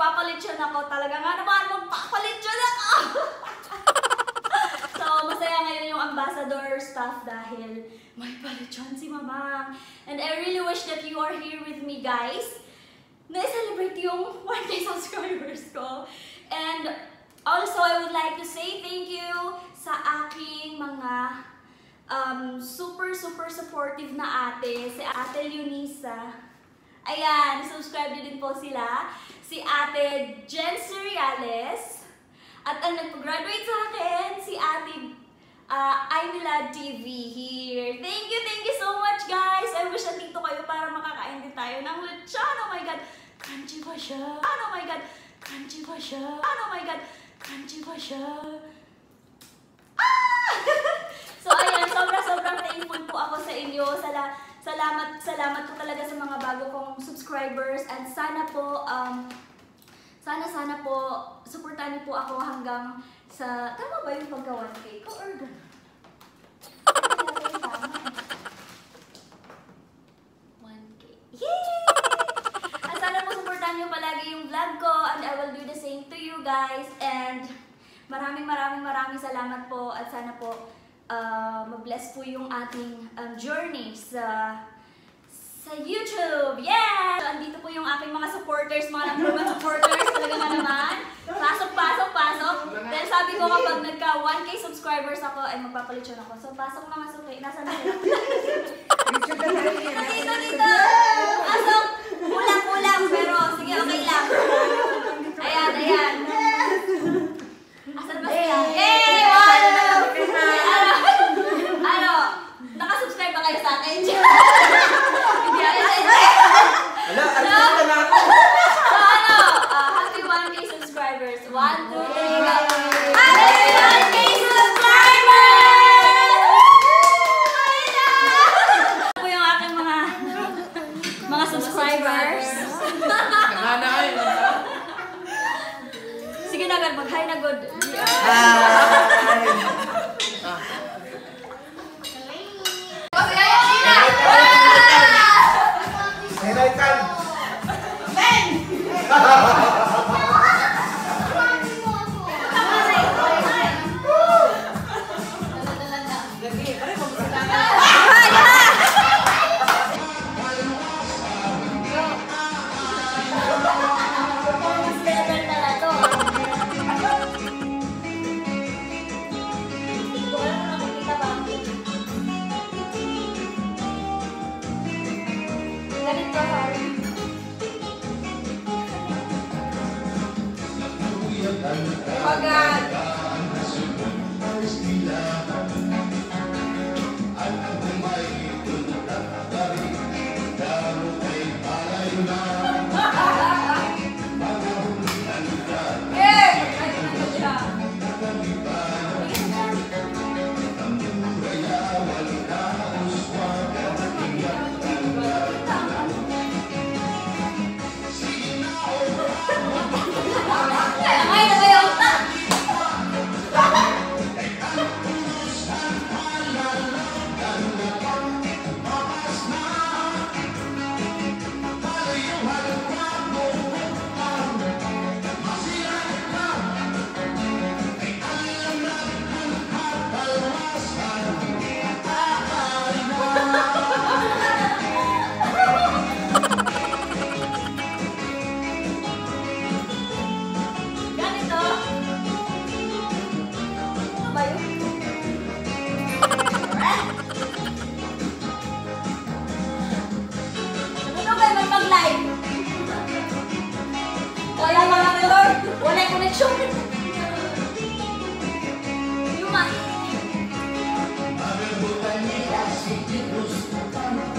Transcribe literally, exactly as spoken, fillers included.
magpapalit ako. Talaga nga naman, magpapalit ako! So, masaya ngayon yung ambassador staff dahil may palitsyon si Mamang. And I really wish that you are here with me, guys. Na-celebrate yung one K subscribers ko. And also, I would like to say thank you sa aking mga um, super, super supportive na ate. Si Ate Leonisa. Ayan, subscribe din po sila. Si Ate Jen Seriales. At ang nagpa-graduate sa akin, si Ate uh, Aymila T V here. Thank you, thank you so much, guys. I wish nandito kayo para makakain din tayo ng lechon. Oh my God, crunchy ba siya? Oh my God, crunchy ba siya? Oh my God, crunchy ba siya? Ah! So, ayan, sobra-sobrang thankful po ako sa inyo. Sala salamat, salamat po talaga sa mga bago kong subscribers. And sana po, um, sana, sana po, supportan niyo po ako hanggang sa, tama ba yung pagka one K ko or gano'n? one K. Yay! At sana po supportan niyo palagi yung vlog ko and I will do the same to you guys. And maraming maraming maraming salamat po at sana po uh, mag-bless po yung ating um, journey sa sa YouTube. Yeah! So, andito po yung aking mga supporters, mga number one supporters. Talaga nga naman. Pasok, pasok, pasok. Then sabi ko kapag nagka one K subscribers ako, ay magpapalitsyon ako. So, pasok mga suki. Nasaan na sila? Dito, dito! Pasok! Kulang-kulang. Pero, sige, okay lang. Ayan, ayan. Asan ba sila? Hey! Ano? Ano? Nakasubscribe ba kayo sa akin? Ala, artista na ako. So ano, uh, happy one K subscribers. one, two, three, go! Happy one K subscribers! Ito po yung aking mga mga subscribers. Nakana kayo. Sige na, God. Mag-hi na, God. Yuma.